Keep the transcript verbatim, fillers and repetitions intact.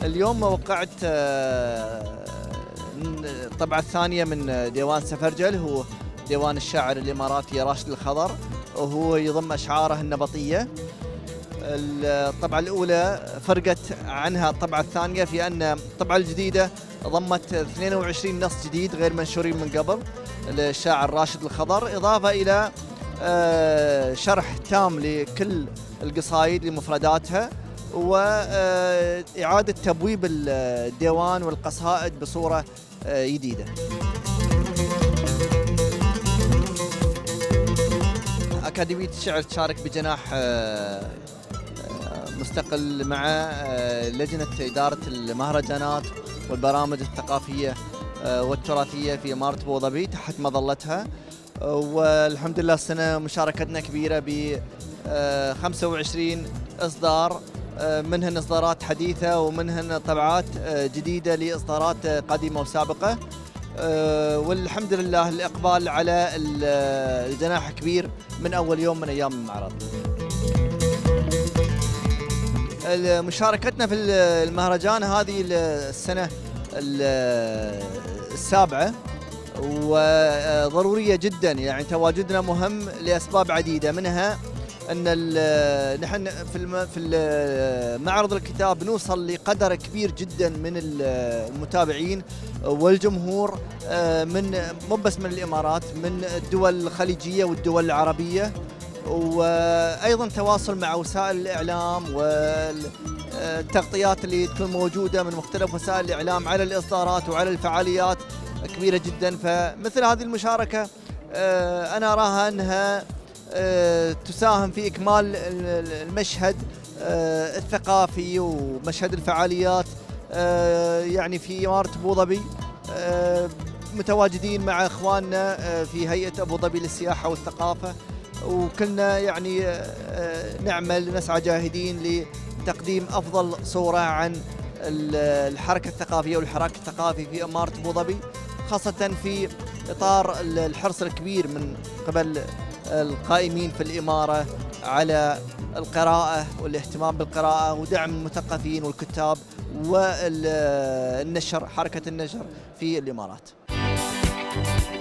اليوم وقعت الطبعة الثانية من ديوان سفرجل، هو ديوان الشاعر الإماراتي راشد الخضر، وهو يضم أشعاره النبطية. الطبعة الأولى فرقت عنها الطبعة الثانية في أن الطبعة الجديدة ضمت اثنين وعشرين نص جديد غير منشورين من قبل للشاعر راشد الخضر، إضافة إلى شرح تام لكل القصائد لمفرداتها، وإعادة تبويب الديوان والقصائد بصورة جديدة. أكاديمية الشعر تشارك بجناح مستقل مع لجنة إدارة المهرجانات والبرامج الثقافية والتراثية في إمارة أبو ظبي تحت مظلتها، والحمد لله السنة مشاركتنا كبيرة ب خمسة وعشرين إصدار، منهن إصدارات حديثة ومنهن طبعات جديدة لإصدارات قديمة وسابقة، والحمد لله الإقبال على الجناح كبير من أول يوم من أيام المعرض. مشاركتنا في المهرجان هذه السنة السابعة، وضرورية جدا، يعني تواجدنا مهم لأسباب عديدة، منها أن نحن في في معرض الكتاب نوصل لقدر كبير جدا من المتابعين والجمهور، من مو بس من الإمارات، من الدول الخليجية والدول العربية، وأيضا تواصل مع وسائل الإعلام والتغطيات اللي تكون موجودة من مختلف وسائل الإعلام على الإصدارات وعلى الفعاليات كبيرة جدا. فمثل هذه المشاركة أنا أراها أنها تساهم في إكمال المشهد الثقافي ومشهد الفعاليات. يعني في إمارة أبو ظبي متواجدين مع إخواننا في هيئة أبو ظبي للسياحة والثقافة، وكلنا يعني نعمل نسعى جاهدين لتقديم أفضل صورة عن الحركة الثقافية والحراك الثقافي في إمارة أبو ظبي، خاصة في إطار الحرص الكبير من قبل القائمين في الإمارة على القراءة والاهتمام بالقراءة ودعم المثقفين والكتاب والنشر، حركة النشر في الإمارات.